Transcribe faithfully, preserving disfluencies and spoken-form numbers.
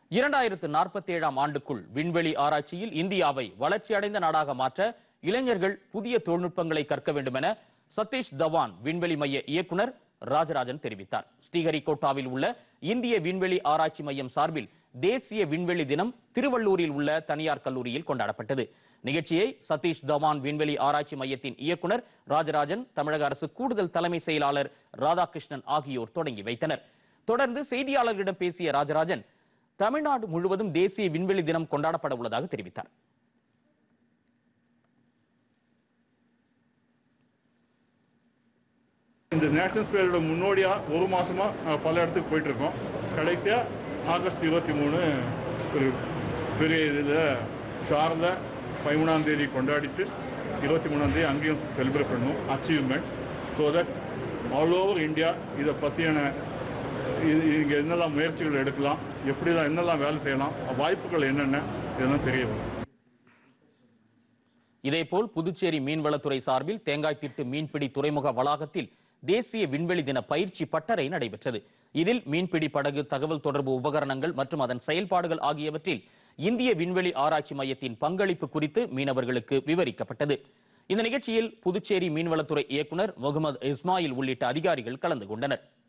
இரண்டாயிரத்து நாற்பத்தி ஏழாம் ஆண்டுக்குள் விண்வெளி ஆராய்ச்சியில் இந்தியாவை வளர்ச்சியடைந்த நாடாக மாற்ற இளைஞர்கள் புதிய தொழில்நுட்பங்களை கற்க வேண்டும் என சதீஷ் தவான் விண்வெளி மைய இயக்குனர் ராஜராஜன் தெரிவித்தார். ஸ்ரீஹரிகோட்டாவில் உள்ள இந்திய விண்வெளி ஆராய்ச்சி மையம் சார்பில் தேசிய விண்வெளி தினம் திருவள்ளூரில் உள்ள தனியார் கல்லூரியில் கொண்டாடப்பட்டது. நிகழ்ச்சியை சதீஷ் தவான் விண்வெளி ஆராய்ச்சி மையத்தின் இயக்குனர் ராஜராஜன், தமிழக அரசு கூடுதல் தலைமை செயலாளர் ராதாகிருஷ்ணன் ஆகியோர் தொடங்கி வைத்தனர். தொடர்ந்து செய்தியாளர்களிடம் பேசிய ராஜராஜன், தமிழ்நாடு முழுவதும் தேசிய விண்வெளி தினம் கொண்டாடப்பட உள்ளதாக தெரிவித்தார். இந்த நேஷனல் ஸ்கேலோட முன்னோடியா ஒரு மாசமா பல இடத்துக்கு போயிட்டு இருக்கோம். கடைசியா ஆகஸ்ட் இருபத்தி மூணு ஒரு பெரிய இதில் சார்ந்த பதிமூணாம் தேதி கொண்டாடிட்டு இருபத்தி மூணாம் தேதி அங்கேயும் செலிப்ரேட் பண்ணணும் achievement. So that all over India இதை பற்றியான இது இங்கே என்னெல்லாம் முயற்சிகள் எடுக்கலாம், எப்படிதான் என்னெல்லாம் வேலை செய்யலாம், வாய்ப்புகள் என்னென்ன இதெல்லாம் தெரிய வரும். இதேபோல் புதுச்சேரி மீன்வளத்துறை சார்பில் தேங்காய்த்திட்டு மீன்பிடி துறைமுக வளாகத்தில் தேசிய விண்வெளி தின பயிற்சி பட்டறை நடைபெற்றது. இதில் மீன்பிடி படகு, தகவல் தொடர்பு உபகரணங்கள் மற்றும் அதன் செயல்பாடுகள் ஆகியவற்றில் இந்திய விண்வெளி ஆராய்ச்சி மையத்தின் பங்களிப்பு குறித்து மீனவர்களுக்கு விவரிக்கப்பட்டது. இந்த நிகழ்ச்சியில் புதுச்சேரி மீன்வளத்துறை இயக்குனர் முகமது இஸ்மாயில் உள்ளிட்ட அதிகாரிகள் கலந்து கொண்டனர்.